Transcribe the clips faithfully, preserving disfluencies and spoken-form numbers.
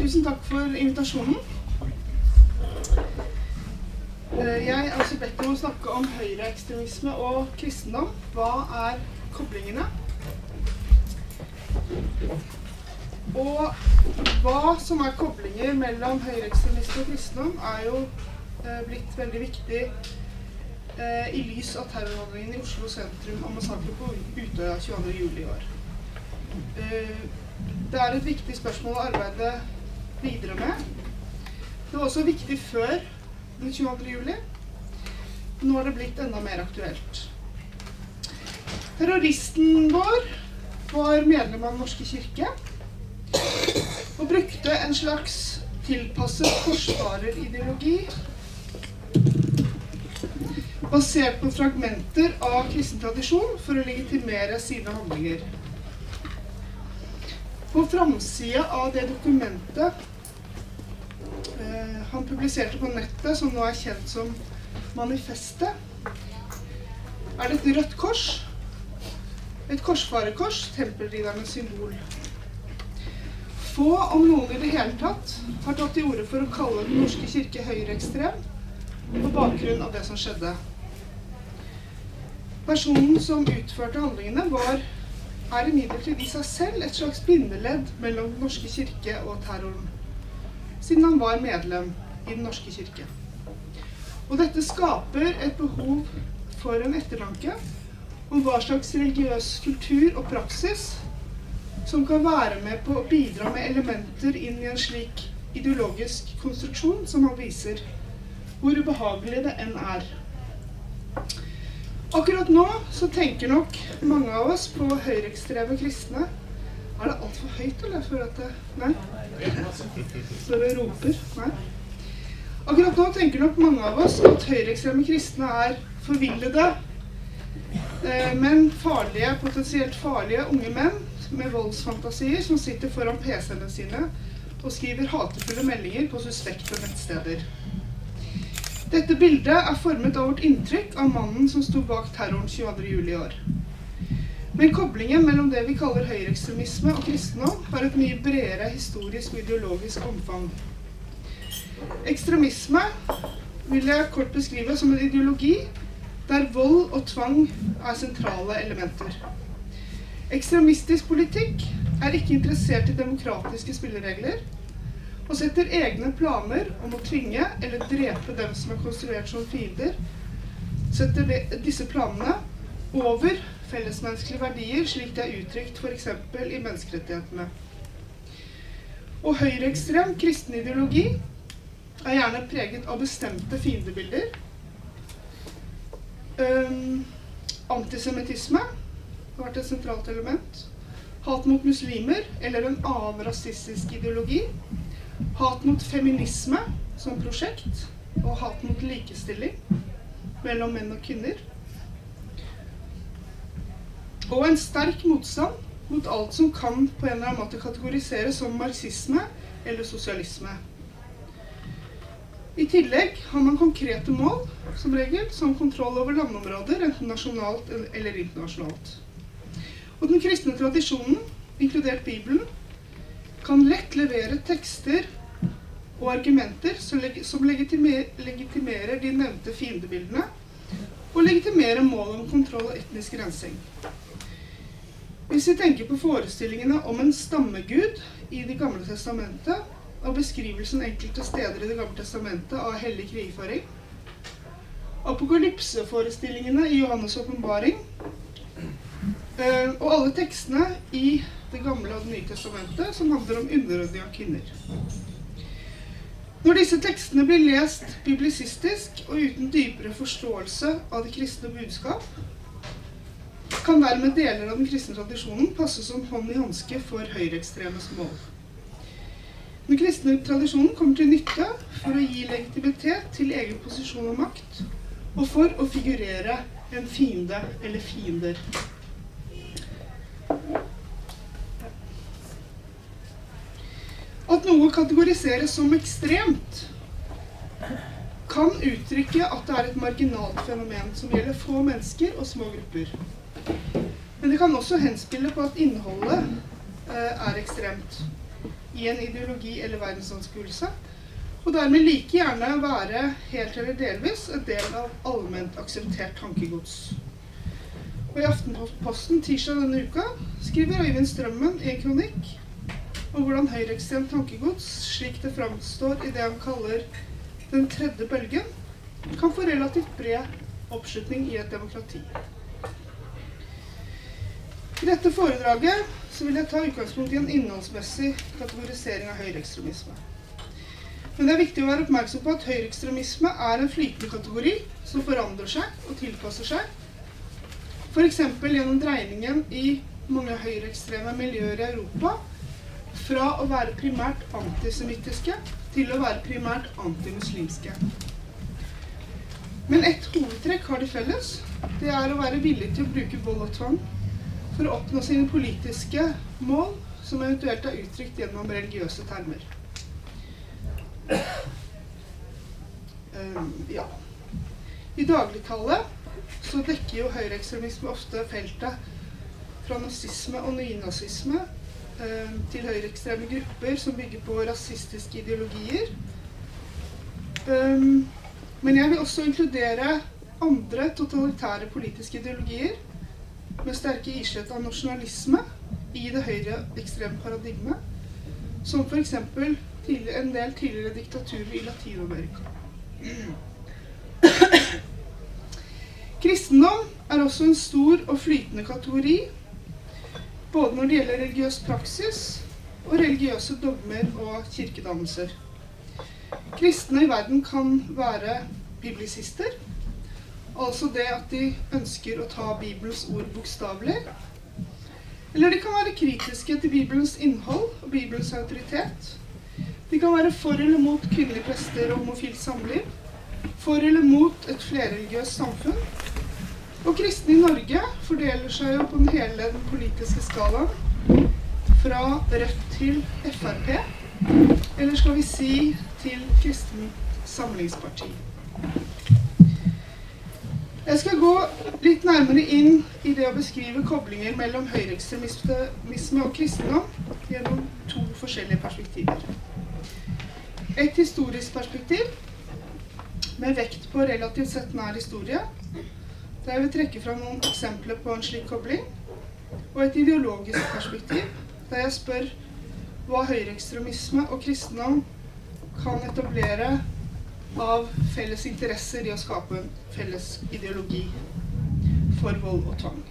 Tusen takk for invitasjonen. Jeg er også bedt om å snakke om høyreekstremisme og kristendom. Hva er koblingene? Og hva som er koblinger mellom høyreekstremisme og kristendom er jo eh, blitt veldig viktig eh, i lys av terrorhandlingen i Oslo sentrum og massakre på Utøya tjueandre juli i år. Eh, det er et viktig spørsmål å arbeide videre med. Det var også viktig før den tjueandre juli. Nå er det blitt enda mer aktuelt. Terroristen vår var medlem av Den norske kirke og brukte en slags tilpasset korsfarerideologi basert på fragmenter av kristen tradisjon for å legitimere sine handlinger. På framsida av det dokumentet eh, han publiserte på nettet, som nå er kjent som Manifestet, er det et rødt kors, et korsfarerkors, tempelriddernes symbol. Få, om noen i det hele tatt, har tatt til orde for å kalle Den norske kirke høyreekstrem på bakgrunn av det som skjedde. Personen som utførte handlingene var, er imidlertid i seg selv et slags bindeledd mellom Den norske kirke og terroren, siden han var medlem i Den norske kirke. Og dette skaper et behov for en ettertanke om hva slags religiøs kultur og praksis som kan være med på å bidra med elementer inn i en slik ideologisk konstruksjon som han viser, hvor ubehagelig det enn er. Akkurat nå så tenker nok mange av oss på høyreekstreme kristne. Er det alt for høyt, eller? For at det... Nei? Så det roper? Nei? Akkurat nå tenker nok mange av oss at høyreekstreme kristne er forvillede, men farlige, potensielt farlige unge menn med voldsfantasier som sitter foran P C-ene sine og skriver hatefulle meldinger på suspekte nettsteder. Dette bildet er formet av vårt inntrykk av mannen som sto bak terroren tjueandre juli i år. Men koblingen mellom det vi kaller høyreekstremisme og kristendom har et mye bredere historisk og ideologisk omfang. Ekstremisme vil jeg kort beskrive som en ideologi der vold og tvang er sentrale elementer. Ekstremistisk politikk er ikke interessert i demokratiske spilleregler og setter egne planer om å tvinge eller drepe dem som er konstruert som fiender, setter disse planene over fellesmenneskelige verdier slik det er uttrykt for eksempel i menneskerettighetene. Og høyreekstrem kristen ideologi er gjerne preget av bestemte fiendebilder. Um, antisemittisme har vært et sentralt element. Hat mot muslimer eller en annen rasistisk ideologi. Hat mot feminisme som prosjekt, og hat mot likestilling mellom menn og kvinner. Og en sterk motstand mot alt som kan på en eller annen måte kategoriseres som marxisme eller sosialisme. I tillegg har man konkrete mål, som regel, som kontroll over landområder, enten nasjonalt eller internasjonalt. Og den kristne tradisjonen, inkludert Bibelen, kan lett levere tekster og argumenter som, leg som legitimer legitimerer de nevnte fiendebildene, og legitimerer målet om kontroll og etnisk rensing. Hvis vi tenker på forestillingene om en stammegud i Det gamle testamentet, og beskrivelsen enkelte steder i Det gamle testamentet av hellig krigføring, apokalypseforestillingene i Johannes' åpenbaring, og alle tekstene i Det gamle og Det nye testamentet som handler om underordning av kvinner. Når disse tekstene blir lest biblicistisk og uten dypere forståelse av det kristne budskap, kan dermed deler av den kristne tradisjonen passe som hånd i hanske for høyreekstremes mål. Den kristne tradisjonen kommer til nytte for å gi legitimitet til egen posisjon og makt, og for å figurere en fiende eller fiender. At noe kategoriseres som ekstremt, kan uttrykke at det er et marginalt fenomen som gjelder få mennesker og små grupper. Men det kan også henspille på at innholdet eh, er ekstremt. i en ideologi eller verdensanskuelse, og dermed like gjerne være helt eller delvis en del av allment akseptert tankegods. Og i Aftenposten tirsdag denne uka skriver Øyvind Strømmen i en kronikk om hvordan høyreekstremt tankegods, slik det framstår i det han kaller den tredje bølgen, kan få relativt bred oppslutning i et demokrati. I dette foredraget så vil jeg ta utgangspunkt i en innholdsmessig kategorisering av høyreekstremisme. Men det er viktig å være oppmerksom på at høyreekstremisme er en flytende kategori som forandrer seg og tilpasser seg, for eksempel gjennom dreiningen i mange høyreekstreme miljøer i Europa fra å være primært antisemittiske til å være primært antimuslimske. Men ett hovedtrekk har de felles. Det er å være villig til å bruke vold og tvang for å oppnå sine politiske mål, som eventuelt er uttrykt gjennom religiøse termer. Um, ja. I dagligtallet så dekker jo høyreekstremisme ofte feltet fra nazisme og nynazisme um, til høyreekstreme grupper som bygger på rasistiske ideologier. Um, men jeg vil også inkludere andre totalitære politiske ideologier med sterke islett av nasjonalisme i det høyreekstreme paradigmet, som for eksempel en del tidligere diktaturer i Latinamerika. Kristendom er også en stor og flytende kategori, både når det gjelder religiøs praksis og religiøse dogmer og kirkedannelser. Kristne i verden kan være biblisister, altså det at de ønsker å ta Bibelens ord bokstavelig, eller de kan være kritiske til Bibelens innhold og Bibelens autoritet. De kan være for eller mot kvinnelige prester og homofilt samliv, for eller mot et flerreligiøst samfunn. Og kristne i Norge fordeler seg jo på den hele den politiske skalaen, fra Rødt til F R P, eller skal vi si til Kristent Samlingsparti. Jeg skal gå litt nærmere inn i det å beskrive koblinger mellom høyreekstremisme og kristendom gjennom to forskjellige perspektiver. Et historisk perspektiv, med vekt på relativt sett nær historie, der jeg vil trekke fram noen eksempler på en slik kobling, og et ideologisk perspektiv, der jeg spør hva høyreekstremisme og kristendom kan etablere av felles interesser i å skape en felles ideologi for vold og tvang.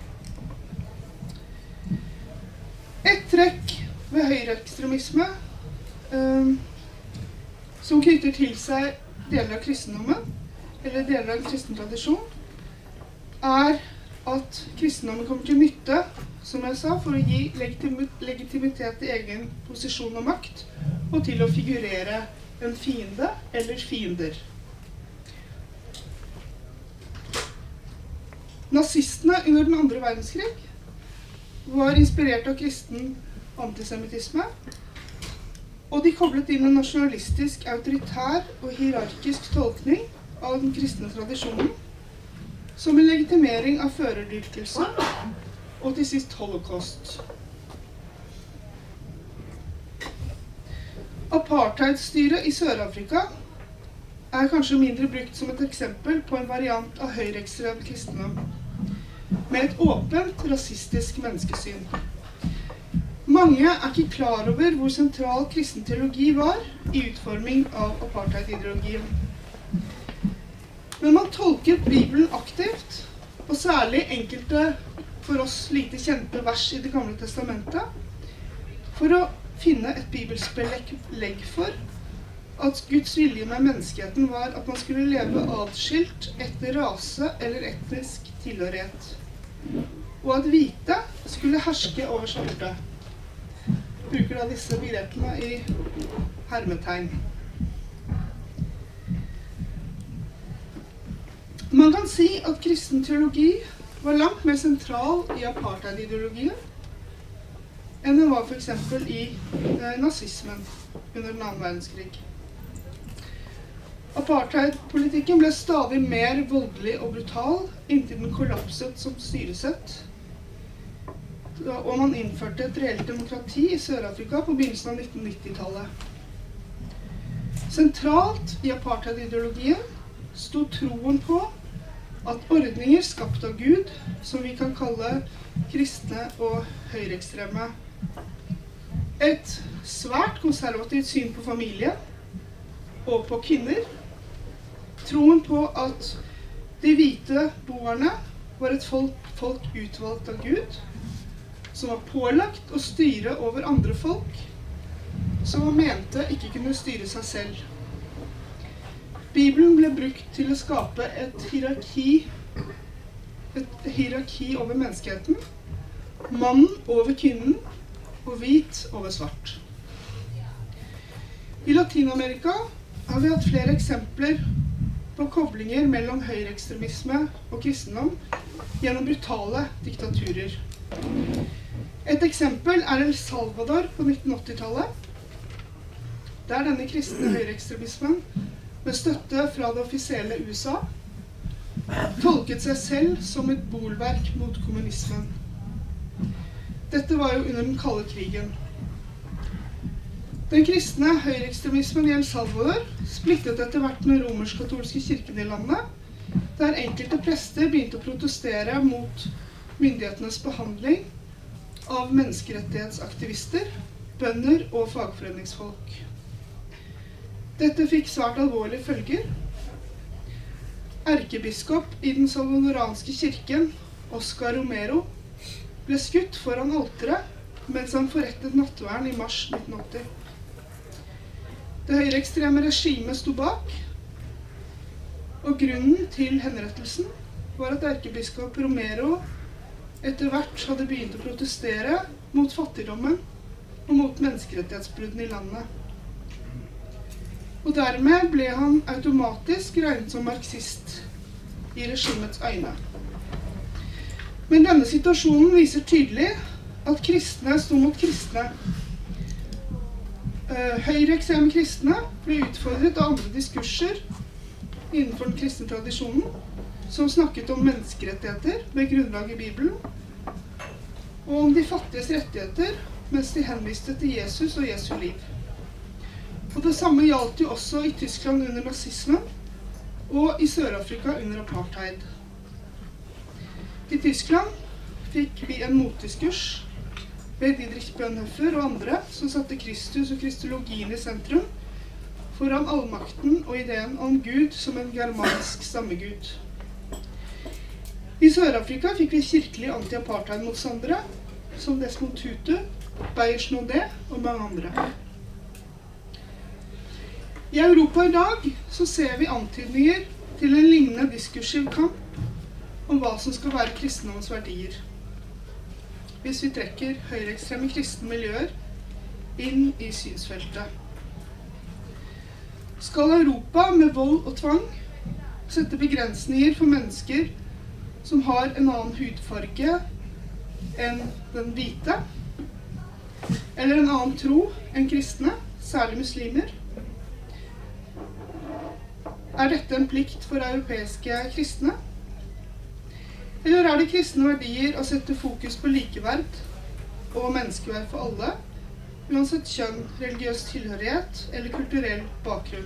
Et trekk ved høyreekstremisme um, som knytter til seg deler av kristendommen, eller deler av en kristen tradisjon, er at kristendommen kommer til nytte, som jeg sa, for å gi legitimitet til egen posisjon og makt, og til å figurere en fiende eller fiender. Nazistene under den andre verdenskrig var inspirert av kristen antisemittisme, og de koblet inn en nasjonalistisk, autoritær og hierarkisk tolkning av den kristne tradisjonen, som en legitimering av førerdyrkelse og til sist holocaust. Apartheidstyret i Sør-Afrika er kanskje mindre brukt som et eksempel på en variant av høyreekstrem kristendom, med et åpent rasistisk menneskesyn. Mange er ikke klar over hvor sentral kristen teologi var i utforming av apartheid-ideologien. Men man tolket Bibelen aktivt, og særlig enkelte for oss lite kjente vers i Det gamle testamentet, for å finne et bibelsk belegg for at Guds vilje med menneskeheten var at man skulle leve adskilt etter rase eller etnisk tilhørighet, og at hvite skulle herske over svarte. Bruker da disse begrepene i hermetegn. Man kan si at kristen teologi var langt mer sentral i apartheid-ideologien enn den var for eksempel i eh, nazismen under den andre verdenskrig. Apartheid-politikken ble stadig mer voldelig og brutal inntil den kollapset som styresett. og man innførte et reelt demokrati i Sør-Afrika på begynnelsen av nitten nitti-tallet. Sentralt i apartheid-ideologien sto troen på at ordninger skapt av Gud, som vi kan kalle kristne og høyreekstreme, et svært konservativt syn på familie og på kvinner, troen på at de hvite boerne var et folk, folk utvalgt av Gud, som var pålagt å styre over andre folk, som man mente ikke kunne styre seg selv. Bibelen ble brukt til å skape et hierarki, et hierarki over menneskeheten, mannen over kvinnen og hvit over svart. I Latinamerika har vi hatt flere eksempler på koblinger mellom høyreekstremisme og kristendom gjennom brutale diktaturer. Et eksempel er El Salvador på nitten åtti-tallet, der denne kristne høyreekstremismen med støtte fra det offisielle U S A tolket seg selv som et bolverk mot kommunismen. Dette var jo under den kalde krigen. Den kristne høyreekstremismen i El Salvador splittet etter hvert den romersk-katolske kirken i landet, der enkelte prester begynte å protestere mot myndighetenes behandling av menneskerettighetsaktivister, bønder og fagforeningsfolk. Dette fikk svært alvorlige følger. Erkebiskop i den salvadoranske kirken, Oscar Romero, ble skutt foran alteret mens han forrettet nattvern i mars nitten åtti. Det høyreekstreme regimet sto bak, og grunnen til henrettelsen var at erkebiskop Romero etter hvert hadde begynt å protestere mot fattigdommen og mot menneskerettighetsbruddene i landet. Og dermed ble han automatisk regnet som marxist i regimets øyne. Men denne situasjonen viser tydelig at kristne sto mot kristne. Høyreekstreme kristne ble utfordret av andre diskurser innenfor den kristne tradisjonen, som snakket om menneskerettigheter med grunnlag i Bibelen, og om de fattiges rettigheter, mens de henviste til Jesus og Jesu liv. Og det samme gjaldt jo også i Tyskland under nazismen, og i Sør-Afrika under apartheid. I Tyskland fikk vi en motdiskurs ved Dietrich Bonhoeffer og andre som satte Kristus og kristologien i sentrum, foran allmakten og ideen om Gud som en germansk stammegud. I Sør-Afrika fikk vi kirkelige anti-apartheid-motstandere, som Desmond Tutu, Bayers Naudet og mange andre. I Europa i dag så ser vi antydninger til en lignende diskursiv kamp om hva som skal være kristendommens verdier, hvis vi trekker høyreekstreme kristne miljøer inn i synsfeltet. Skal Europa med vold og tvang sette begrensninger for mennesker som har en annen hudfarge enn den hvite, eller en annen tro enn kristne, særlig muslimer? Er dette en plikt for europeiske kristne? Eller er det kristne verdier å sette fokus på likeverd og menneskeverd for alle, uansett kjønn, religiøs tilhørighet eller kulturell bakgrunn?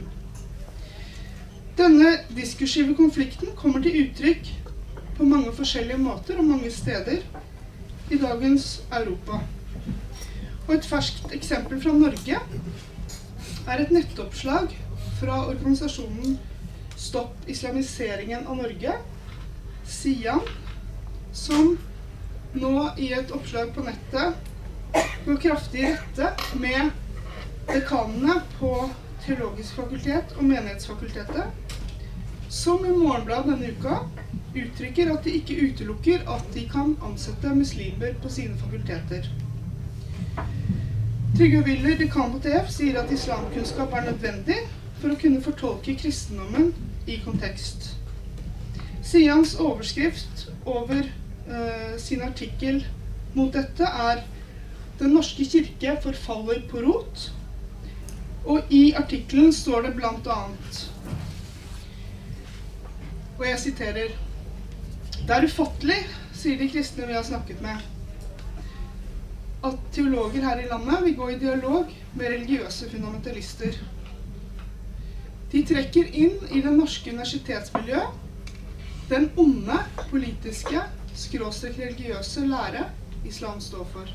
Denne diskursive konflikten kommer til uttrykk på mange forskjellige måter og mange steder i dagens Europa. Og et ferskt eksempel fra Norge er et nettoppslag fra organisasjonen Stopp islamiseringen av Norge, SIAN, som nå i et oppslag på nettet går kraftig i rette med dekanene på Teologisk fakultet og Menighetsfakultetet, som i Morgenbladet denne uka uttrykker at de ikke utelukker at de kan ansette muslimer på sine fakulteter. Trygve Willer, dekan på T F, sier at islamkunnskap er nødvendig for å kunne fortolke kristendommen i kontekst. Sians overskrift over uh, sin artikkel mot dette er «Den norske kirke forfaller på rot», og i artikkelen står det blant annet, og jeg siterer, «Det er ufattelig, sier de kristne vi har snakket med. at teologer her i landet vil gå i dialog med religiøse fundamentalister. De trekker inn i det norske universitetsmiljøet den onde, politiske, skråstrek religiøse lære islam står for.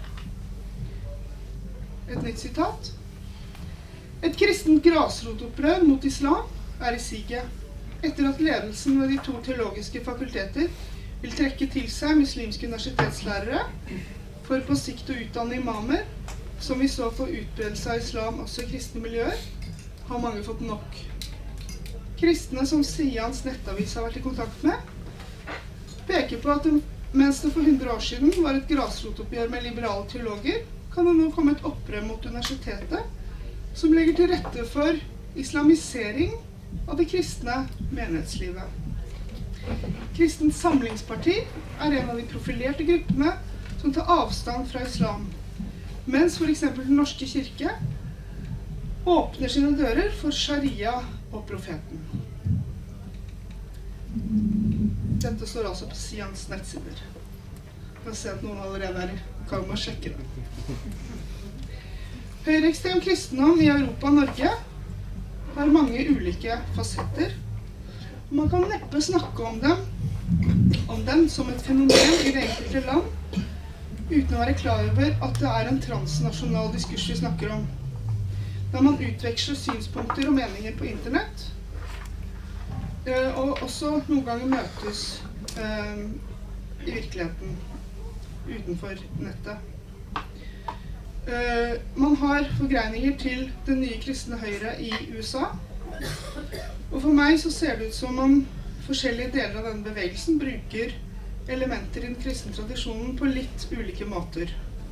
Et nytt sitat. Et kristent grasrotopprør mot islam er i siget, etter at ledelsen ved de to teologiske fakulteter vil trekke til seg muslimske universitetslærere for på sikt å utdanne imamer, som vi så få utbredelse av islam også i kristne miljøer, har mange fått nok. Kristne som Sians nettavis har vært i kontakt med, peker på at det, mens det for hundre år siden var et grasrotoppgjør med liberale teologer, kan det nå komme et opprør mot universitetet som legger til rette for islamisering av det kristne menighetslivet. Kristent Samlingsparti er en av de profilerte gruppene som tar avstand fra islam, mens for eksempel Den norske kirke åpner sine dører for sharia og profeten. Dette står altså på Sians nettsider. Jeg kan se at noen allerede er i gang med å sjekke det. Høyreekstrem kristendom i Europa og Norge har mange ulike fasetter. Man kan neppe snakke om dem, om dem som et fenomen i det enkelte land, uten å være klar over at det er en transnasjonal diskurs vi snakker om, der man utveksler synspunkter og meninger på internett, og også noen ganger møtes eh, i virkeligheten utenfor nettet. Uh, man har forgreininger til det nye kristne høyre i U S A, og for meg så ser det ut som om forskjellige deler av denne bevegelsen bruker elementer i den kristne tradisjonen på litt ulike måter.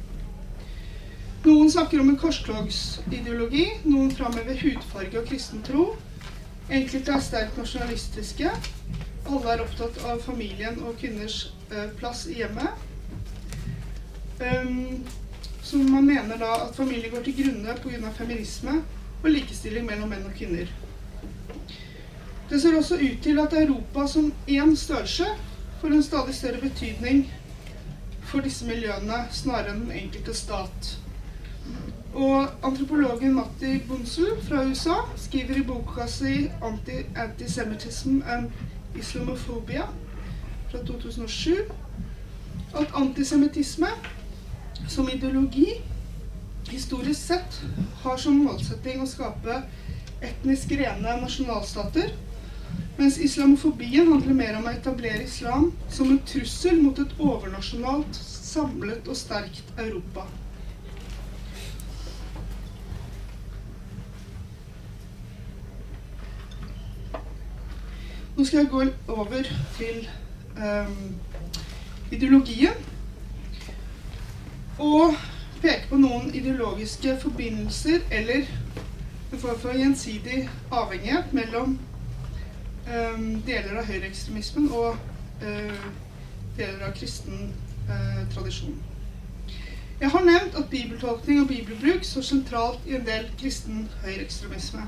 Noen snakker om en korstogsideologi, noen framhever hudfarge og kristen tro, enkelte er sterkt nasjonalistiske, alle er opptatt av familien og kvinners uh, plass i hjemmet. Um, Så man mener da at familie går til grunne på grunn av feminisme og likestilling mellom menn og kvinner. Det ser også ut til at Europa som en størrelse får en stadig større betydning for disse miljøene snarere enn den enkelte stat. Og antropologen Matti Bunzel fra U S A skriver i boka si Anti Antisemitism and Islamophobia fra to tusen og sju at antisemittisme som ideologi historisk sett har som målsetting å skape etnisk rene nasjonalstater, mens islamofobien handler mer om å etablere islam som en trussel mot et overnasjonalt, samlet og sterkt Europa. Nå skal jeg gå over til um, ideologien, og peke på noen ideologiske forbindelser eller en form for gjensidig avhengighet mellom um, deler av høyreekstremismen og uh, deler av kristen uh, tradisjon. Jeg har nevnt at bibeltolkning og bibelbruk står sentralt i en del kristen høyreekstremisme.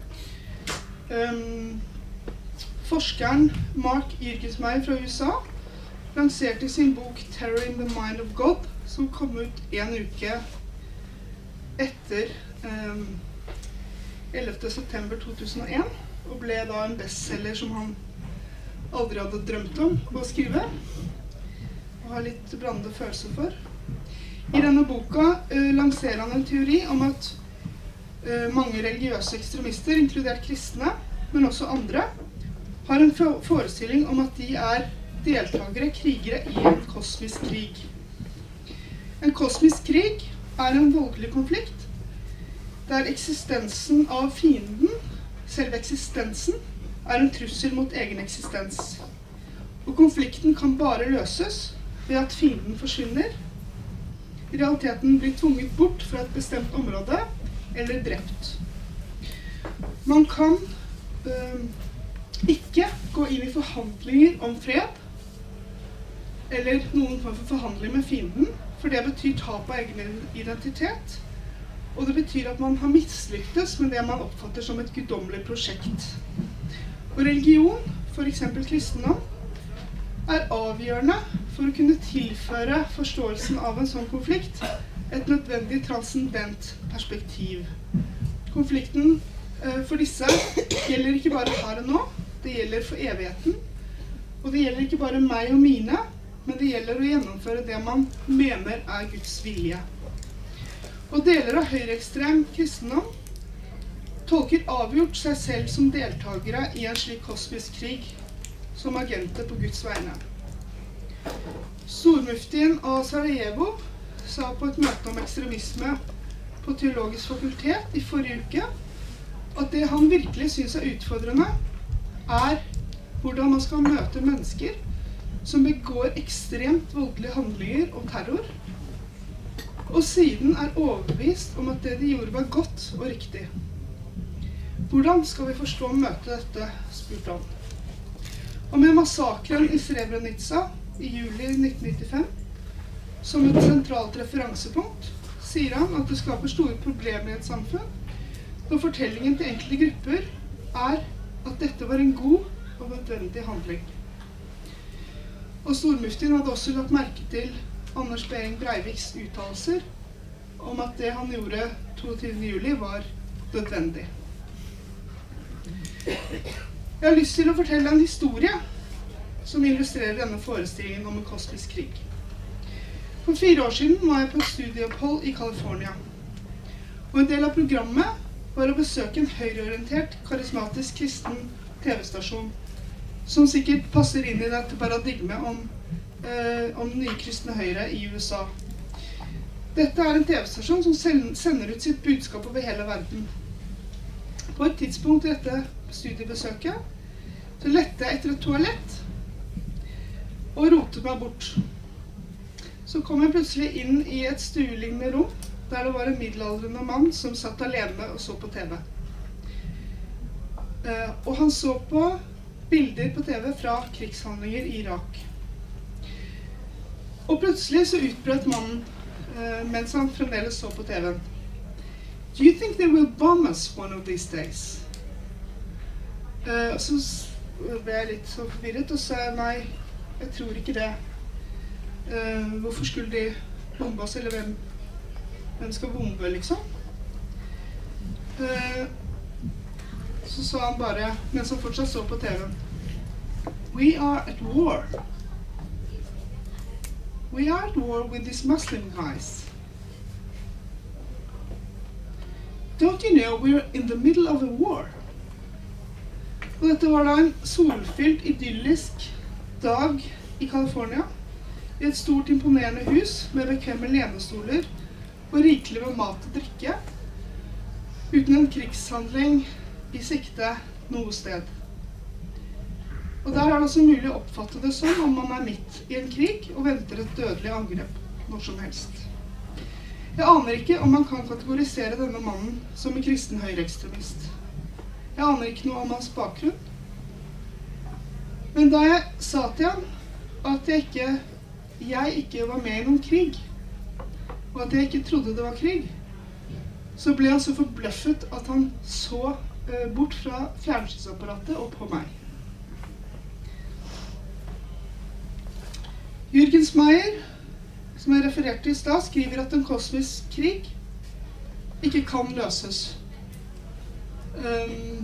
Um, forskeren Mark Jürgensmeyer fra U S A lanserte sin bok Terror in the Mind of God, som kom ut en uke etter um, ellevte september to tusen og en, og ble da en bestseller som han aldri hadde drømt om å skrive, og har litt blandede følelser for. I denne boka uh, lanserer han en teori om at uh, mange religiøse ekstremister, inkludert kristne, men også andre, har en forestilling om at de er deltakere, krigere i en kosmisk krig. En kosmisk krig er en voldelig konflikt der eksistensen av fienden, selve eksistensen, er en trussel mot egen eksistens. Og konflikten kan bare løses ved at fienden forsvinner, i realiteten blir tvunget bort fra et bestemt område eller drept. Man kan øh, ikke gå inn i forhandlinger om fred, eller noen form for forhandling med fienden, for det betyr tap av egen identitet, og det betyr at man har mislyktes med det man oppfatter som et guddommelig prosjekt. Og religion, for eksempel kristendom, er avgjørende for å kunne tilføre forståelsen av en sånn konflikt et nødvendig transcendent perspektiv. Konflikten eh, for disse gjelder ikke bare her og nå, det gjelder for evigheten, og det gjelder ikke bare meg og mine, men det gjelder å gjennomføre det man mener er Guds vilje. Og deler av høyreekstrem kristendom tolker avgjort seg selv som deltagere i en slik kosmisk krig, som agenter på Guds vegne. Stormuftien av Sarajevo sa på et møte om ekstremisme på Teologisk fakultet i forrige uke at det han virkelig synes er utfordrende, er hvordan man skal møte mennesker som begår ekstremt voldelige handlinger og terror, og siden er overbevist om at det de gjorde var godt og riktig. Hvordan skal vi forstå å møte dette, spurte han. Og med massakren i Srebrenica i juli nitten nittifem, som et sentralt referansepunkt, sier han at det skaper store problemer i et samfunn, når fortellingen til enkelte grupper er at dette var en god og nødvendig handling. Og stormuftien hadde også lagt merke til Anders Behring Breiviks uttalelser om at det han gjorde toogtyvende juli var nødvendig. Jeg har lyst til å fortelle en historie som illustrerer denne forestillingen om en kosmisk krig. For fire år siden var jeg på et studieopphold i California, og en del av programmet var å besøke en høyreorientert, karismatisk kristen T V-stasjon, som sikkert passer inn i dette paradigmet om, eh, om den nye kristne høyre i U S A. Dette er en T V-stasjon som sender ut sitt budskap over hele verden. På et tidspunkt i dette studiebesøket så lette jeg etter et toalett og rotet meg bort. Så kom jeg plutselig inn i et stuelignende rom der det var en middelaldrende mann som satt alene og så på T V. Eh, og han så på bilder på T V fra krigshandlinger i Irak. Og plutselig så utbrøt mannen eh, mens han fremdeles så på T V-en. Do you think they will bomb us one of these days? Uh, så ble jeg litt så forvirret og sa nei, jeg tror ikke det. Uh, hvorfor skulle de bombe oss, eller hvem, hvem skal bombe, liksom? Uh, så sa han bare, mens han fortsatt så på T V-en. We are at war. We are at war with these Muslim guys. Don't you know we're in the middle of a war? Og dette var da en solfylt, idyllisk dag i California, i et stort, imponerende hus med bekvemme lenestoler og rikelig med mat og drikke, uten en krigshandling i sikte noe sted. Og der er det altså mulig å oppfatte det som om man er midt i en krig og venter et dødelig angrep når som helst. Jeg aner ikke om man kan kategorisere denne mannen som en kristen høyreekstremist. Jeg aner ikke noe om hans bakgrunn. Men da jeg sa til ham at jeg ikke, jeg ikke var med i noen krig, og at jeg ikke trodde det var krig, så ble han så forbløffet at han så eh, bort fra fjernsynsapparatet og på meg. Jürgen Smeyer, som jeg refererte i stad, skriver at en kosmisk krig ikke kan løses um,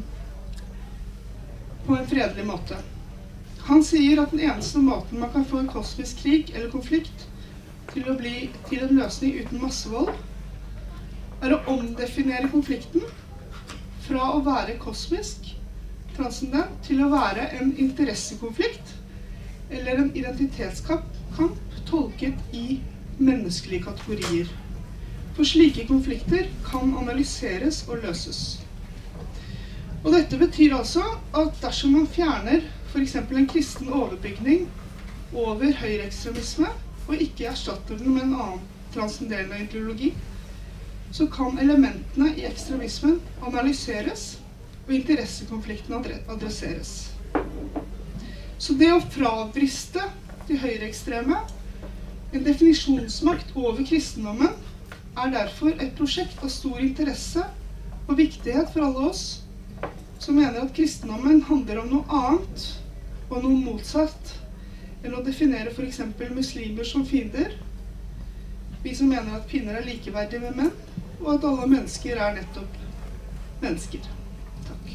på en fredelig måte. Han sier at den eneste måten man kan få en kosmisk krig eller konflikt til å bli til en løsning uten massevold, er å omdefinere konflikten fra å være kosmisk, transcendent, til å være en interessekonflikt eller en identitetskamp tolket i menneskelige kategorier. For slike konflikter kan analyseres og løses. Og dette betyr altså at dersom man fjerner for eksempel en kristen overbygning over høyreekstremisme og ikke erstatter den med en annen transcenderende ideologi, så kan elementene i ekstremismen analyseres og interessekonflikten adresseres. Så det å fravriste de høyreekstreme en definisjonsmakt over kristendommen er derfor et prosjekt av stor interesse og viktighet for alle oss som mener at kristendommen handler om noe annet og noe motsatt eller å definere for eksempel muslimer som fiender. Vi som mener at kvinner er likeverdige med menn, og at alle mennesker er nettopp mennesker. Takk.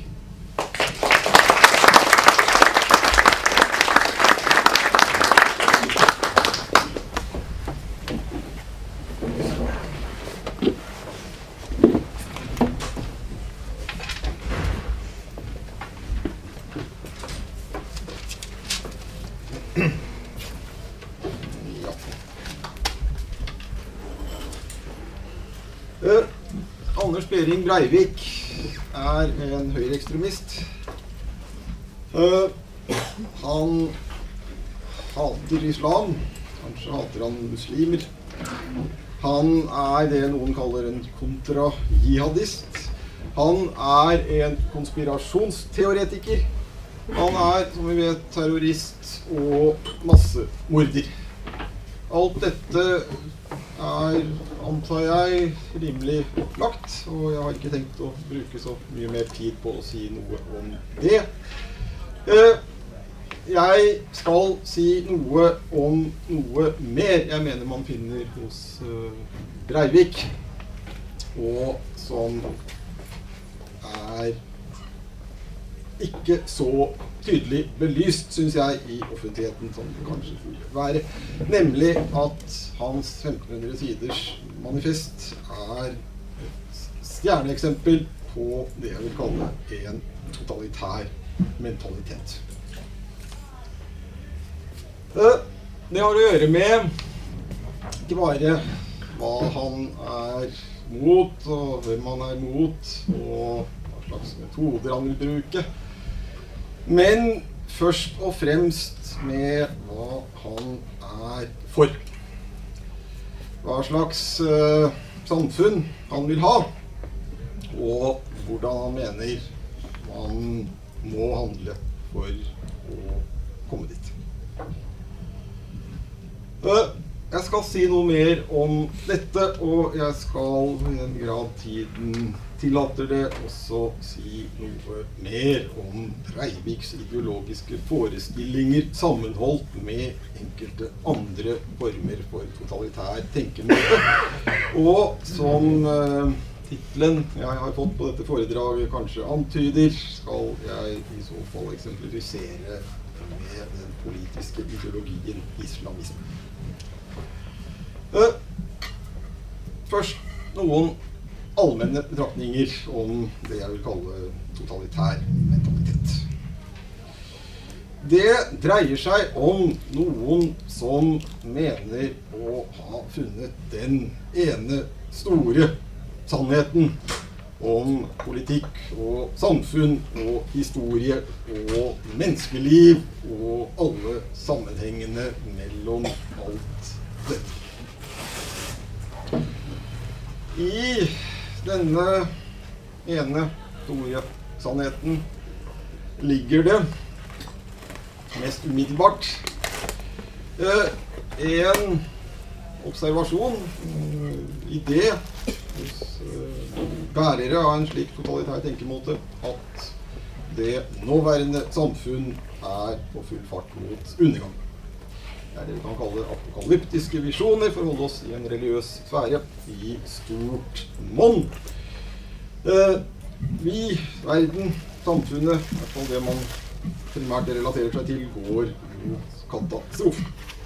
Uh, Anders Behring Breivik er en høyreekstremist. Uh, han hater islam, kanskje hater han muslimer. Han er det noen kaller en kontra-jihadist. Han er en konspirasjonsteoretiker. Han er, som vi vet, terrorist og massemorder. Alt dette er, antar jeg, rimelig opplagt, og jeg har ikke tenkt å bruke så mye mer tid på å si noe om det. Jeg skal si noe om noe mer jeg mener man finner hos Breivik, og som er ikke så tydelig belyst, synes jeg, i offentligheten som det kanskje burde være. Nemlig at hans femten hundre siders manifest er et stjerneeksempel på det jeg vil kalle en totalitær mentalitet. Det har å gjøre med ikke bare hva han er mot, og hvem han er mot, og hva slags metoder han vil bruke, men først og fremst med hva han er for. Hva slags uh, samfunn han vil ha, og hvordan han mener man må handle for å komme dit. Uh, jeg skal si noe mer om dette, og jeg skal i den grad tiden tillater det også si noe mer om Breiviks ideologiske forestillinger sammenholdt med enkelte andre former for totalitær tenkemåte. Og som uh, titlen jeg har fått på dette foredraget kanskje antyder, skal jeg i så fall eksemplifisere med den politiske ideologien islamisme. Uh, først noen allmenne betraktninger om det jeg vil kalle totalitær mentalitet. Det dreier seg om noen som mener å ha funnet den ene store sannheten om politikk og samfunn og historie og menneskeliv og alle sammenhengene mellom alt dette. I denne ene store sannheten ligger det mest umiddelbart eh, en observasjon, en idé hos eh, bærere av en slik totalitær tenkemåte at det nåværende samfunn er på full fart mot undergang. Det er det vi kan kalle apokalyptiske visjoner, for å holde oss i en religiøs sfære i stort monn. Eh, vi, verden, samfunnet, i hvert fall det man primært relaterer seg til, går mot katastrofe.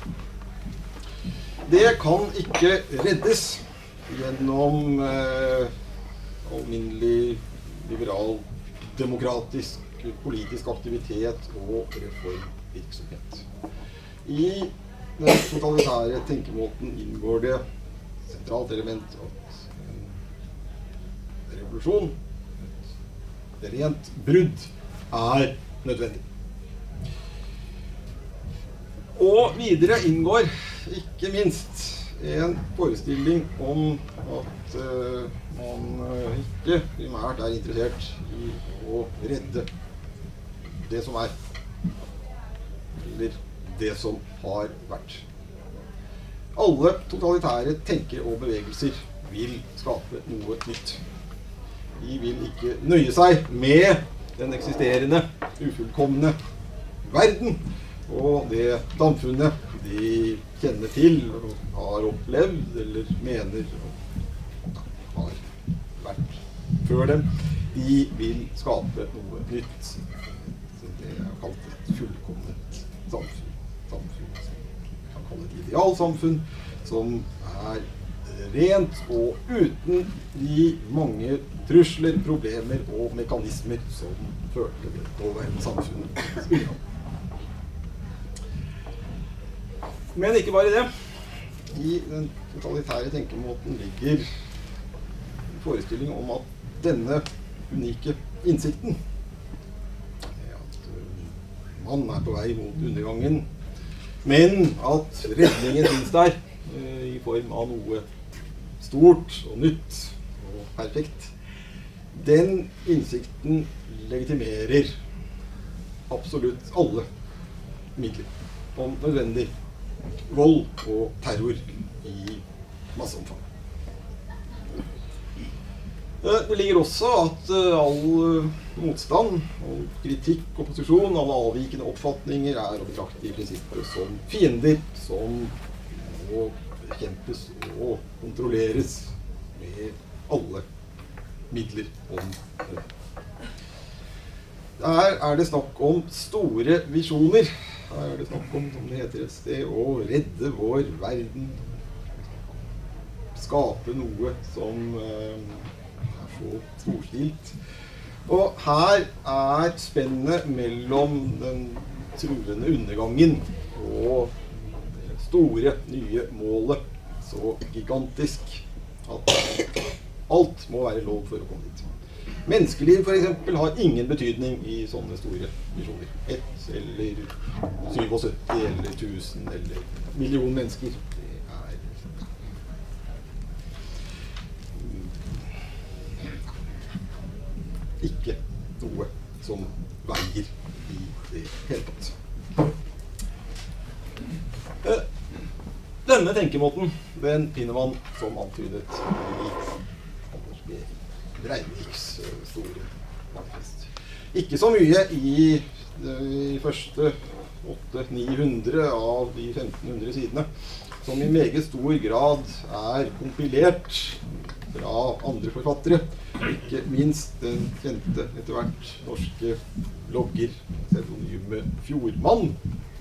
Det kan ikke reddes gjennom eh, alminnelig, liberal, demokratisk, politisk aktivitet og reformvirksomhet. I den totalitære tenkemåten inngår det sentralt element at en revolusjon, et rent brudd, er nødvendig. Og videre inngår ikke minst en forestilling om at uh, man ikke primært er interessert i å redde det som er, eller det som har vært. Alle totalitære tenker og bevegelser vil skape noe nytt. De vil ikke nøye seg med den eksisterende, ufullkomne verden, og det samfunnet de kjenner til, og har opplevd, eller mener har vært før dem, de vil skape noe nytt. Så det er kalt et fullkomment samfunn. Samfunn som kan kalle et idealsamfunn, som er rent og uten de mange trusler, problemer og mekanismer som førte det nåværende samfunnet unna. Men ikke bare det. I den totalitære tenkemåten ligger en forestilling om at denne unike innsikten, at man er på vei mot undergangen, men at redningen finnes der i form av noe stort og nytt og perfekt. Den innsikten legitimerer absolutt alle midler, om nødvendig vold og terror i masseomfang. Det ligger også at all motstand, all kritikk, opposisjon, alle avvikende oppfatninger er å betrakte i prinsippet som fiender, som må bekjempes og kontrolleres med alle midler om det. Der er det snakk om store visjoner. Her er det snakk om, som det heter et sted, å redde vår verden. Skape noe som eh, er så storstilt. Og her er spennet mellom den truende undergangen og det store, nye målet så gigantisk at alt må være lov for å komme dit. Menneskeliv for eksempel har ingen betydning i sånne store visjoner. Ett eller syttisju eller tusen eller million mennesker. Det er ikke noe som veier i det hele tatt. Denne tenkemåten, den finner man som antydet i Anders B. Breiviks store manifest. Ikke så mye i de første åtte til ni hundre av de femten hundre sidene, som i meget stor grad er kompilert fra andre forfattere, ikke minst den kjente etter hvert norske blogger, pseudonyme Fjordmann.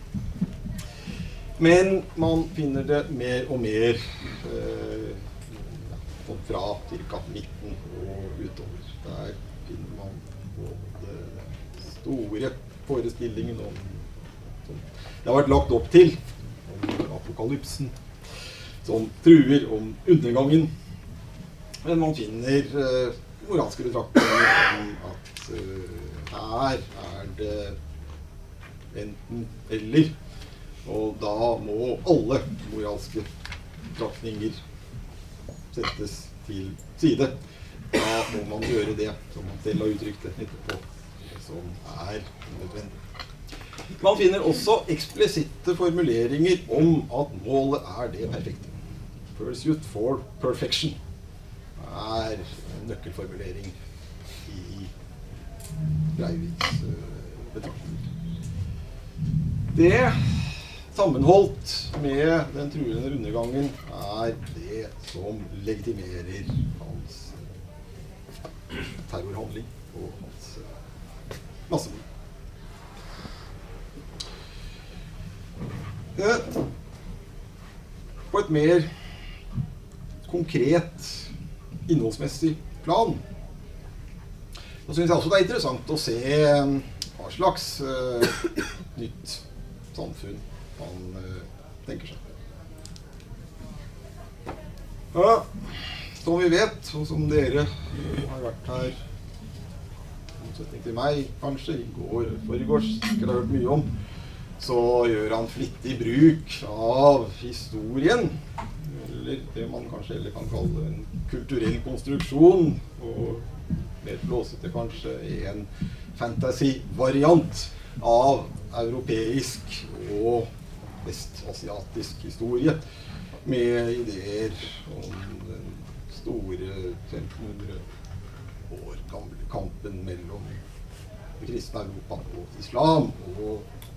Men man finner det mer og mer eh, fra cirka midten og utover. Der finner man både store forestillingen om, som det har vært lagt opp til, om apokalypsen, som truer om undergangen. Men man finner eh, moralske betraktninger om at eh, her er det enten eller, og da må alle moralske betraktninger settes til side. Da må man gjøre det som man selv har uttrykt det etterpå, det som er nødvendig. Man finner også eksplisitte formuleringer om at målet er det perfekte. Pursuit for perfection er en nøkkelformulering i Breiviks betraktninger. Det sammenholdt med den truende undergangen er det som legitimerer hans terrorhandling og hans massemord. På et mer konkret innholdsmessig plan så synes jeg også det er interessant å se hva slags uh, nytt samfunn man uh, tenker seg. Ja, som vi vet, og som dere har vært her i motsetning til meg kanskje i går og forgårs, sikkert har hørt mye om, så gjør han flittig bruk av historien, eller det man kanskje heller kan kalle en kulturell konstruksjon, og mer flåsete kanskje en fantasy-variant av europeisk og vestasiatisk historie, med ideer om den store femten hundre år gamle kampen mellom det kristne Europa og islam, og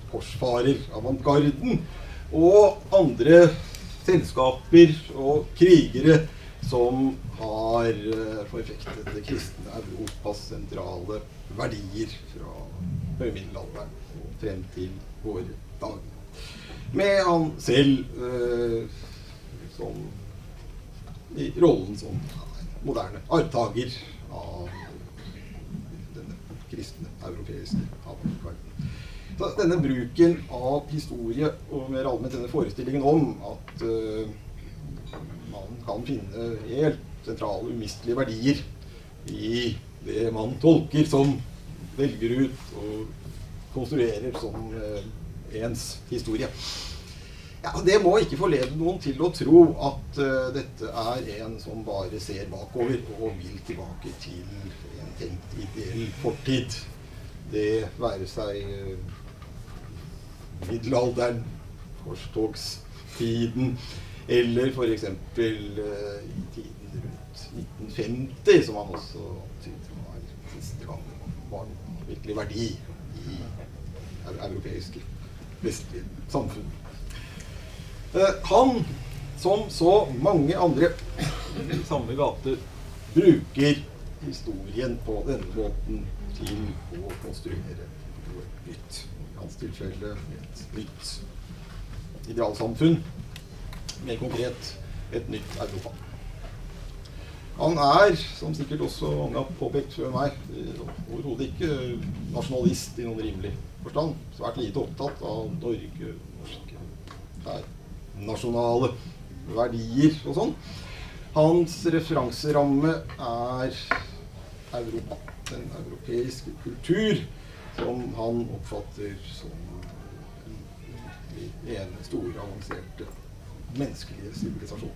korsfarer, avantgarden, og andre selskaper og krigere som har forfektet det kristne Europas sentrale verdier fra høymiddelalderen og frem til våre dager. Med han selv eh, som i rollen som moderne arvtager av denne kristne europeiske avantgarden. Så denne bruken av historie, og mer allment denne forestillingen om at uh, man kan finne helt sentrale, umistelige verdier i det man tolker som, velger ut og konstruerer som uh, ens historie. Ja, det må ikke forlede noen til å tro at uh, dette er en som bare ser bakover og vil tilbake til en tenkt ideell fortid. Det være seg uh, middelalderen, korstogstiden, eller for eksempel uh, i tiden rundt nitten femti, som han også tydde var siste gang var en virkelig verdi i europeiske vestlige samfunn. Uh, han, som så mange andre i samme gate, bruker historien på denne måten til å konstruere noe nytt. I hans tilfelle et nytt idealsamfunn, mer konkret et nytt Europa. Han er, som sikkert også mange har påpekt før meg, overhodet ikke nasjonalist i noen rimelig forstand. Svært lite opptatt av Norge, norske, her, nasjonale verdier og sånn. Hans referanseramme er Europa, den europeiske kultur, som han oppfatter som den ene store, avanserte menneskelige sivilisasjon.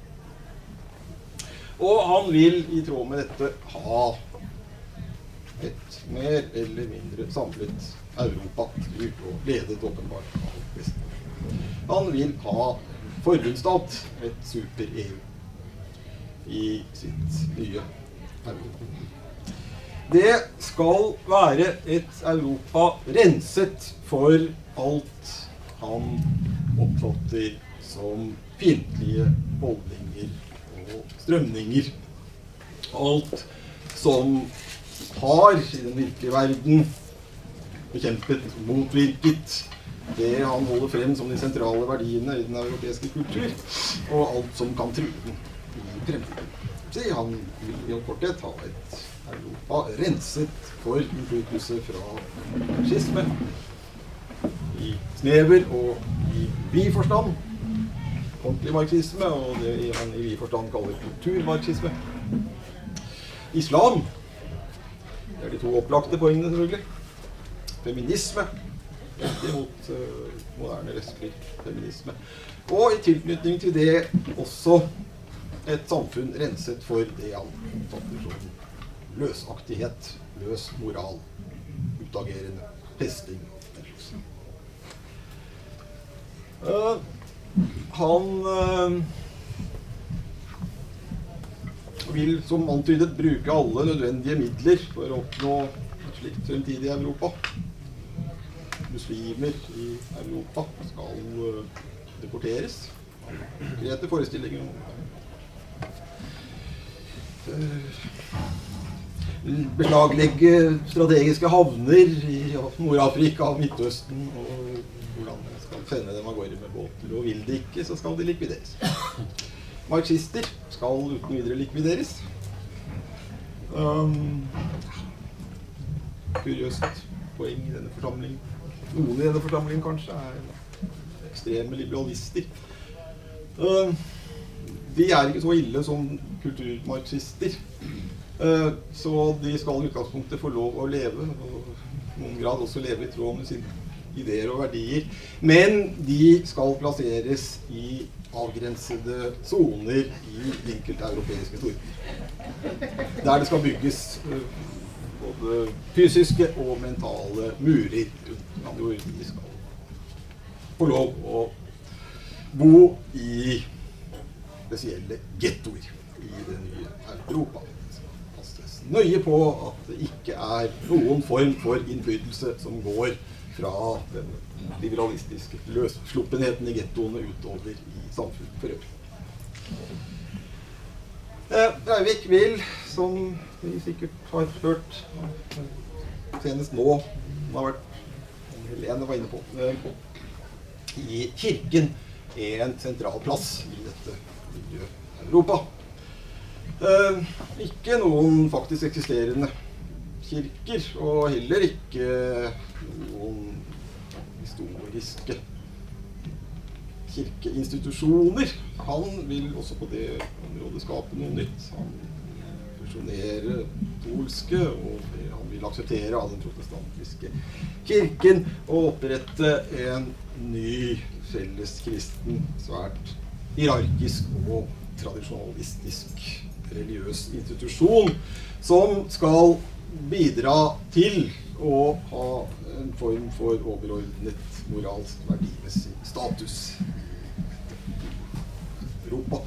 Og han vil i tråd med dette ha et mer eller mindre samlet Europa, styrt og ledet åpenbart av Vesten. Han vil ha forbundsstat, et super-E U, i sitt nye Europa. Det skal være et Europa renset for alt han oppfatter som fiendtlige holdninger og strømninger. Alt som har i den virkelige verden bekjempet, motvirket det han holder frem som de sentrale verdiene i den europeiske kultur, og alt som kan true den i fremtiden. Så han vil i korthet ha et Europa renset for innflytelse fra marxisme i snever og i vid forstand, ordentlig marxisme, og det han i vid forstand kaller kulturmarxisme. Islam, det er de to opplagte poengene selvfølgelig. Feminisme, ikke mot uh, moderne vestlig feminisme. Og i tilknytning til det også et samfunn renset for det han oppfatter som løsaktighet, løs moral, utagerende, pesting. Uh, han uh, vil, som antydet, bruke alle nødvendige midler for å oppnå et slikt fremtidig Europa. Muslimer i Europa skal uh, deporteres. Konkrete forestillinger om uh, beslaglegge strategiske havner i Nord-Afrika og Midtøsten, og hvordan man skal sende dem av gårde med båter, og vil de ikke, så skal de likvideres. Marxister skal uten videre likvideres. Um, kuriøst poeng i denne forsamlingen. Noen i denne forsamlingen kanskje er ekstreme liberalister. Um, de er ikke så ille som kulturmarxister. Uh, så de skal i utgangspunktet få lov å leve, og i noen grad også leve i tråd med sine ideer og verdier. Men de skal plasseres i avgrensede zoner i enkelte europeiske storbyer. Der det skal bygges uh, både fysiske og mentale murer rundt, hvor de skal få lov å bo i spesielle ghettoer i det nye Europa. Nøye på at det ikke er noen form for innflytelse som går fra den liberalistiske løssluppenheten i gettoene utover i samfunnet for øvrig. Eh, Breivik vil, som vi sikkert har hørt senest nå, som har vært Helene var inne på, eh, i kirken en sentral plass i dette miljøet Europa. Eh, ikke noen faktisk eksisterende kirker, og heller ikke noen historiske kirkeinstitusjoner. Han vil også på det området skape noe nytt. Han vil fusjonere katolske, og han vil akseptere av den protestantiske kirken og opprette en ny felleskristen, svært hierarkisk og tradisjonalistisk religiøs institusjon som skal bidra til å ha en form for overordnet moralsk verdimessig status i Europa.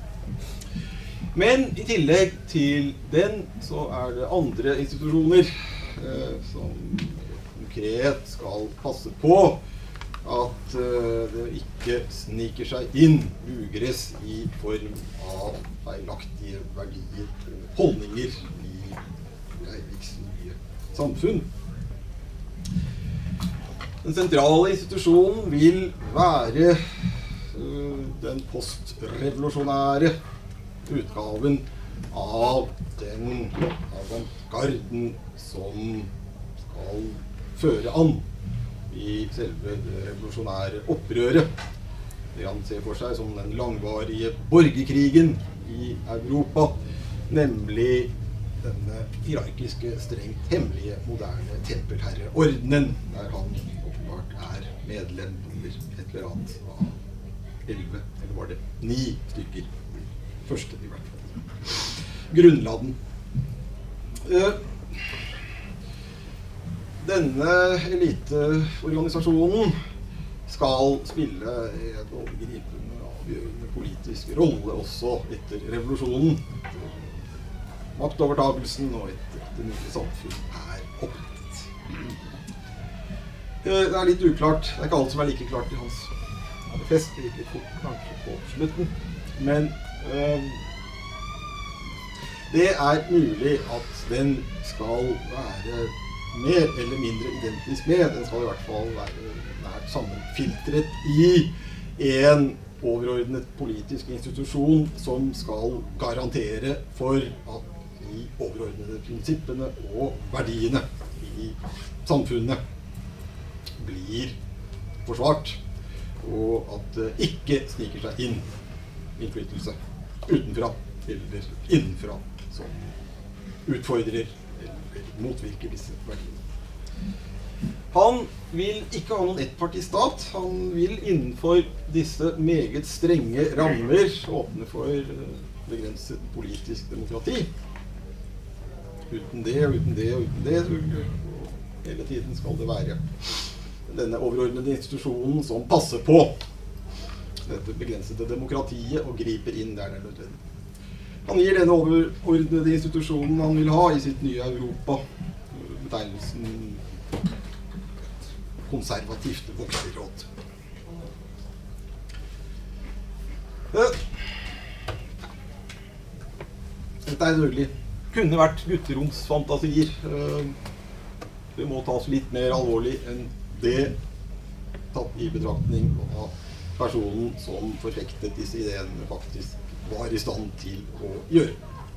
Men i tillegg til den så er det andre institusjoner eh, som konkret skal passe på at uh, det ikke sniker seg inn ugress i form av feilaktige verdier og holdninger i Breiviks nye samfunn. Den sentrale institusjonen vil være uh, den postrevolusjonære utgaven av den avantgarden som skal føre an i selve det revolusjonære opprøret. Det han ser for seg som den langvarige borgerkrigen i Europa, nemlig denne hierarkiske, strengt hemmelige, moderne tempelherreordenen, der han åpenbart er medlem under et eller annet av elleve, eller var det ni stykker, første i hvert fall. Grunnladen. Uh, Denne eliteorganisasjonen skal spille en overgripende, avgjørende politisk rolle også etter revolusjonen. Maktovertagelsen og etter at det nye samfunn er opprettet. Det er litt uklart, det er ikke alt som er like klart i hans manifest, det gikk litt fort kanskje på slutten, men øh, det er mulig at den skal være mer eller mindre identisk med. Den skal i hvert fall være nært sammenfiltret i en overordnet politisk institusjon som skal garantere for at de overordnede prinsippene og verdiene i samfunnet blir forsvart, og at det ikke sniker seg inn innflytelse utenfra eller innenfra som utfordrer motvirker disse verdiene. Han vil ikke ha noen ettpartistat. Han vil innenfor disse meget strenge rammer åpne for begrenset politisk demokrati. Uten det og uten det og uten det, så hele tiden skal det være denne overordnede institusjonen som passer på dette begrensede demokratiet og griper inn der det er nødvendig. Han gir denne overordnede institusjonen han vil ha i sitt nye Europa betegnelsen konservativt vokserråd. Dette er selvfølgelig kunne vært gutteromsfantasier. Det må tas litt mer alvorlig enn det, tatt i betraktning av personen som forfektet disse ideene faktisk var i stand til å gjøre.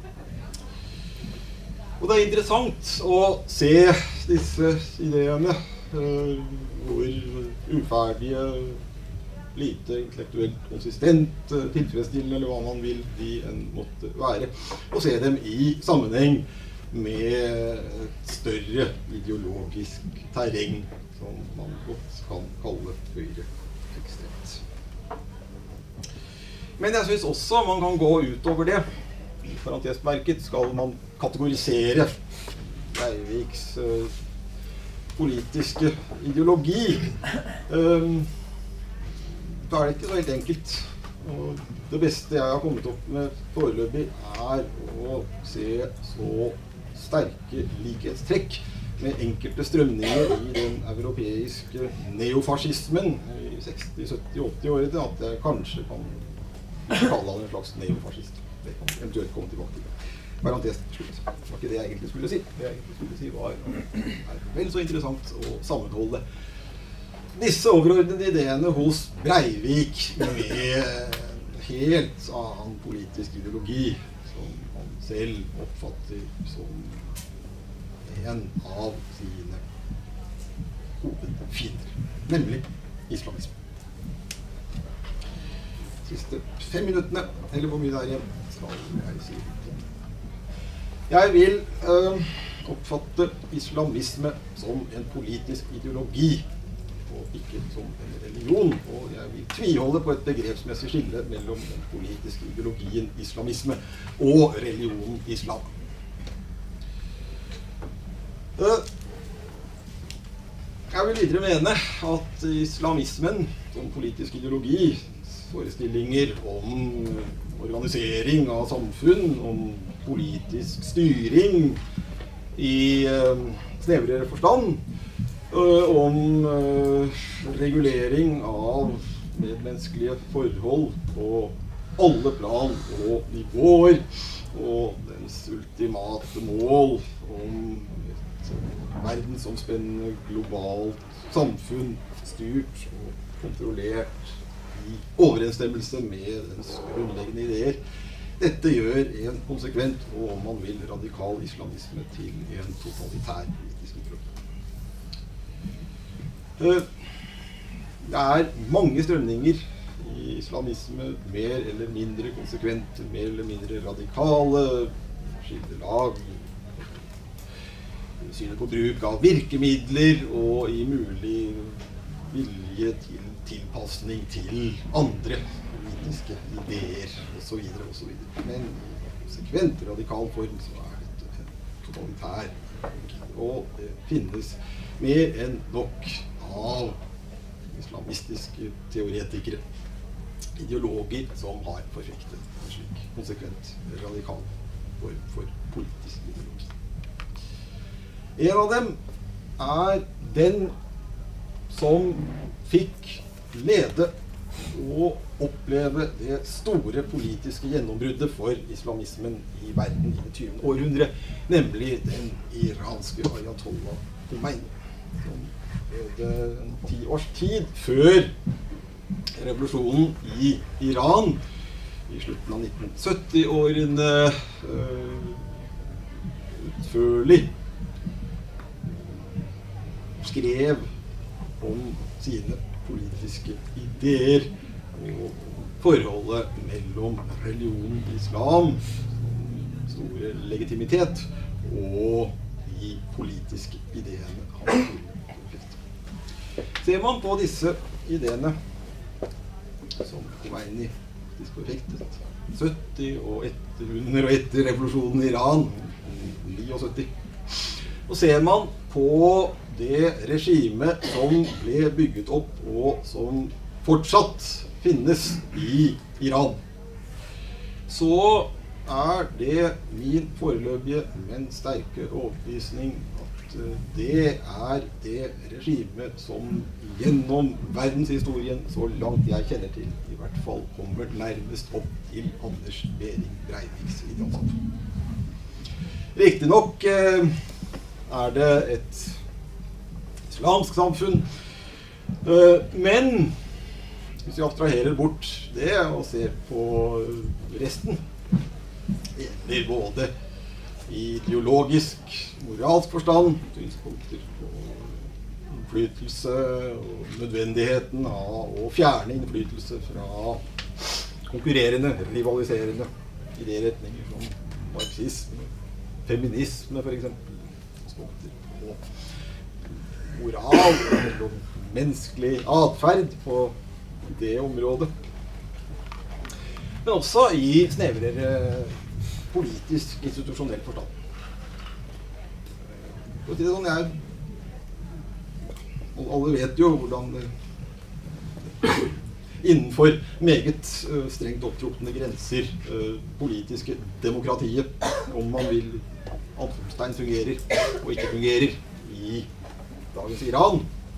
Og det er interessant å se disse ideene, uh, hvor uferdige, lite intellektuelt konsistent, uh, tilfredsstillende, eller hva man vil de enn måtte være, og se dem i sammenheng med et større ideologisk terreng, som man godt kan kalle høyreekstremt. Men jeg synes også man kan gå utover det. I parentesmerket skal man kategorisere Breiviks uh, politiske ideologi. Um, da er det ikke så helt enkelt. Og det beste jeg har kommet opp med foreløpig er å se så sterke likhetstrekk med enkelte strømninger i den europeiske neofascismen i seksti, sytti, åtti-årene at jeg kanskje kan kalle han en slags neofascist. Det kan eventuelt komme tilbake til. Parentes slutt. Det var ikke det jeg egentlig skulle si. Det jeg egentlig skulle si var er vel så interessant å sammenholde disse overordnede ideene hos Breivik med helt annen politisk ideologi som han selv oppfatter som en av sine hovedfiender, nemlig islamisme. Siste fem minuttene, eller hvor mye det er igjen, skal jeg si. Jeg vil øh, oppfatte islamisme som en politisk ideologi, og ikke som en religion, og jeg vil tviholde på et begrepsmessig skille mellom den politiske ideologien islamisme og religionen islam. Jeg vil videre mene at islamismen som politisk ideologi, forestillinger om organisering av samfunn, om politisk styring i uh, snevrere forstand, uh, om uh, regulering av medmenneskelige forhold på alle plan og nivåer, og dens ultimate mål om et verdensomspennende globalt samfunn styrt og kontrollert i overensstemmelse med dens grunnleggende ideer. Dette gjør en konsekvent og, om man vil, radikal islamisme til en totalitær politisk ideologi. Det er mange strømninger i islamisme, mer eller mindre konsekvente, mer eller mindre radikale, skillelag, synet på bruk av virkemidler og i mulig vilje til tilpasning til andre politiske ideer og så videre og så videre. Men i konsekvent radikal form så er dette en totalitær, og det finnes mer enn nok av islamistiske teoretikere, ideologer som har forfektet en slik konsekvent radikal form for politisk ideologi. En av dem er den som fikk lede og oppleve det store politiske gjennombruddet for islamismen i verden i det tyvende århundre, nemlig den iranske ayatollah Khomeini, som levde en ti års tid før revolusjonen i Iran i slutten av nitten sytti-årene øh, utførlig skrev om sine politiske ideer og forholdet mellom religionen islam, store legitimitet, og de politiske ideene han forfektet. Ser man på disse ideene som Khomeini faktisk forfektet sytti og etter, under og etter revolusjonen i Iran syttini, og ser man på det regime som ble bygget opp og som fortsatt finnes i Iran, så er det min foreløpige, men sterke overbevisning at det er det regime som gjennom verdenshistorien, så langt jeg kjenner til, i hvert fall kommer nærmest opp til Anders Behring Breiviks idealsamfunn. Riktignok eh, er det et islamsk samfunn, uh, men hvis vi abstraherer bort det og ser på resten, eller både i ideologisk, moralsk forstand, synspunkter på innflytelse og nødvendigheten av å fjerne innflytelse fra konkurrerende, rivaliserende ideeretninger som marxisme, feminisme for eksempel, synspunkter på moral og menneskelig adferd på det området. Men også i snevrere politisk, institusjonell forstand. For å si det sånn, jeg, alle vet jo hvordan det, innenfor meget uh, strengt opptrukne grenser uh, politiske demokratiet, om man vil, anførselstegn fungerer og ikke fungerer i i dagens Iran.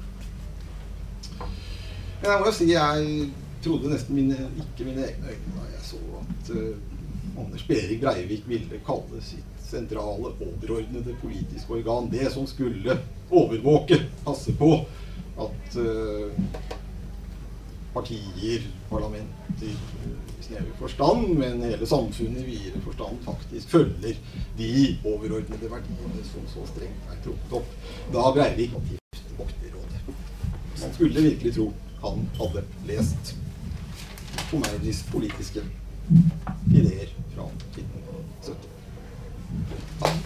Men jeg må jo si jeg trodde nesten mine, ikke mine egne øyne da jeg så at uh, Anders Behring Breivik ville kalle sitt sentrale, overordnede politiske organ det som skulle overvåke, passe på at uh, partier, parlamenter i snever forstand, men hele samfunnet i videre forstand faktisk følger de overordnede verdiene som så strengt er trukket opp. Da Breivik aktivt vokterrådet. Man skulle virkelig tro han hadde lest Komerdis politiske ideer fra nitten sytti. Takk.